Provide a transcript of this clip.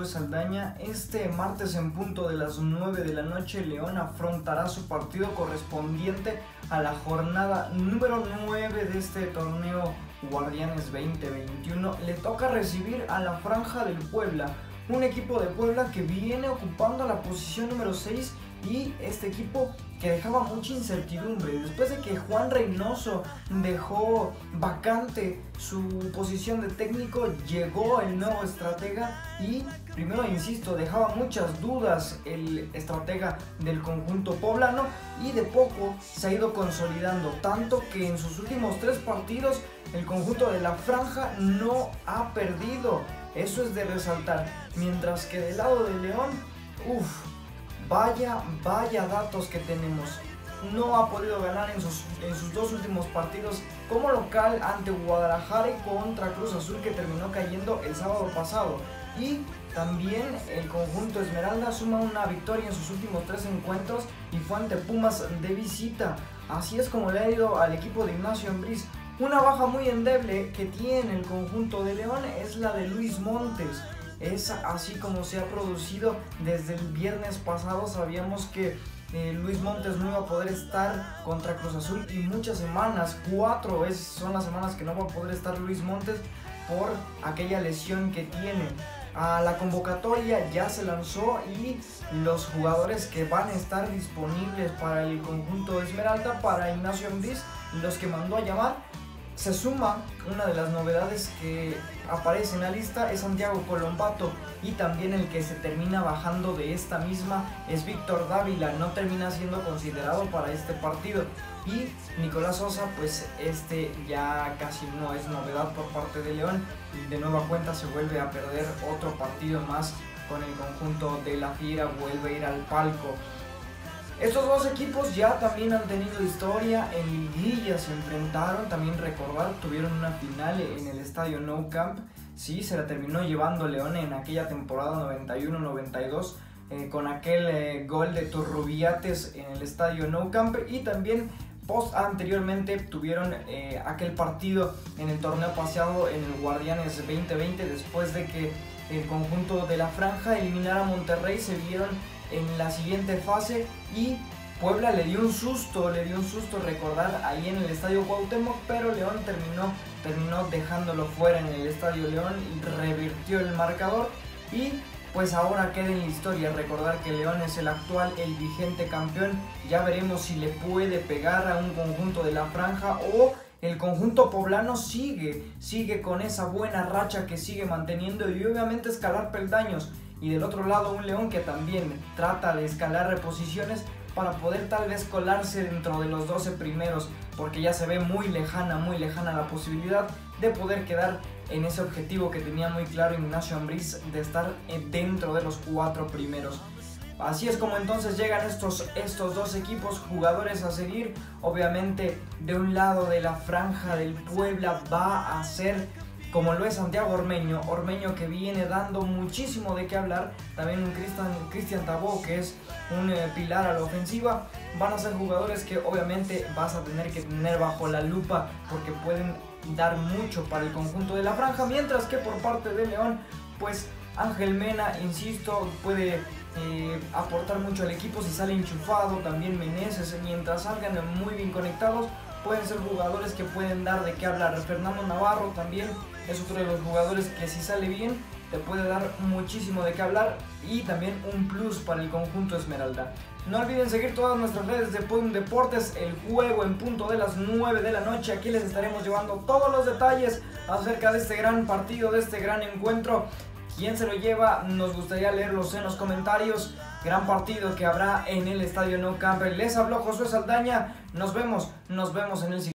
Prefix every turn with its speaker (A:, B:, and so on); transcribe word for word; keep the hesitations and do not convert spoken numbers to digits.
A: Saldaña. Este martes en punto de las nueve de la noche, León afrontará su partido correspondiente a la jornada número nueve de este torneo Guardianes veinte veintiuno. Le toca recibir a la Franja del Puebla, un equipo de Puebla que viene ocupando la posición número seis, y este equipo que dejaba mucha incertidumbre después de que Juan Reynoso dejó vacante su posición de técnico. Llegó el nuevo estratega y, primero insisto, dejaba muchas dudas el estratega del conjunto poblano, y de poco se ha ido consolidando, tanto que en sus últimos tres partidos el conjunto de la Franja no ha perdido. Eso es de resaltar, mientras que del lado de León, uff, Vaya, vaya datos que tenemos. No ha podido ganar en sus, en sus dos últimos partidos como local ante Guadalajara y contra Cruz Azul, que terminó cayendo el sábado pasado. Y también el conjunto Esmeralda suma una victoria en sus últimos tres encuentros y fue ante Pumas de visita. Así es como le ha ido al equipo de Ignacio Ambriz. Una baja muy endeble que tiene el conjunto de León es la de Luis Montes. Es así como se ha producido desde el viernes pasado. Sabíamos que eh, Luis Montes no iba a poder estar contra Cruz Azul, y muchas semanas, cuatro es, son las semanas que no va a poder estar Luis Montes por aquella lesión que tiene. A la convocatoria ya se lanzó, y los jugadores que van a estar disponibles para el conjunto Esmeralda, para Ignacio Ambriz, los que mandó a llamar. Se suma una de las novedades que aparece en la lista, es Santiago Colombato, y también el que se termina bajando de esta misma es Víctor Dávila. No termina siendo considerado para este partido, y Nicolás Sosa, pues este ya casi no es novedad por parte de León, y de nueva cuenta se vuelve a perder otro partido más con el conjunto de la Fiera, vuelve a ir al palco. Estos dos equipos ya también han tenido historia en liguilla, se enfrentaron, también recordar, tuvieron una final en el estadio Nou Camp. Sí, se la terminó llevando León en aquella temporada noventa y uno noventa y dos, eh, con aquel eh, gol de Turrubiates en el estadio Nou Camp, y también post anteriormente tuvieron eh, aquel partido en el torneo pasado en el Guardianes veinte veinte, después de que el conjunto de la Franja eliminara a Monterrey. Se vieron en la siguiente fase y Puebla le dio un susto, le dio un susto recordar ahí en el estadio Cuauhtémoc, pero León terminó, terminó dejándolo fuera en el estadio León y revirtió el marcador. Y pues ahora queda en la historia recordar que León es el actual, el vigente campeón. Ya veremos si le puede pegar a un conjunto de la Franja, o el conjunto poblano sigue, sigue con esa buena racha que sigue manteniendo, y obviamente escalar peldaños. Y del otro lado un León que también trata de escalar reposiciones para poder tal vez colarse dentro de los doce primeros, porque ya se ve muy lejana, muy lejana la posibilidad de poder quedar en ese objetivo que tenía muy claro Ignacio Ambriz, de estar dentro de los cuatro primeros. Así es como entonces llegan estos, estos dos equipos, jugadores a seguir. Obviamente de un lado de la Franja del Puebla va a ser, como lo es Santiago Ormeño, Ormeño que viene dando muchísimo de qué hablar. También un Cristian, Cristian Tabó, que es un eh, pilar a la ofensiva. Van a ser jugadores que obviamente vas a tener que tener bajo la lupa, porque pueden dar mucho para el conjunto de la Franja. Mientras que por parte de León, pues Ángel Mena, insisto, puede eh, aportar mucho al equipo si sale enchufado. También Meneses, mientras salgan muy bien conectados, pueden ser jugadores que pueden dar de qué hablar. Fernando Navarro también es otro de los jugadores que, si sale bien, te puede dar muchísimo de qué hablar, y también un plus para el conjunto Esmeralda. No olviden seguir todas nuestras redes de Podium Deportes. El juego en punto de las nueve de la noche. Aquí les estaremos llevando todos los detalles acerca de este gran partido, de este gran encuentro. ¿Quién se lo lleva? Nos gustaría leerlos en los comentarios. Gran partido que habrá en el estadio Nou Camp. Les habló Josué Saldaña. Nos vemos, nos vemos en el siguiente.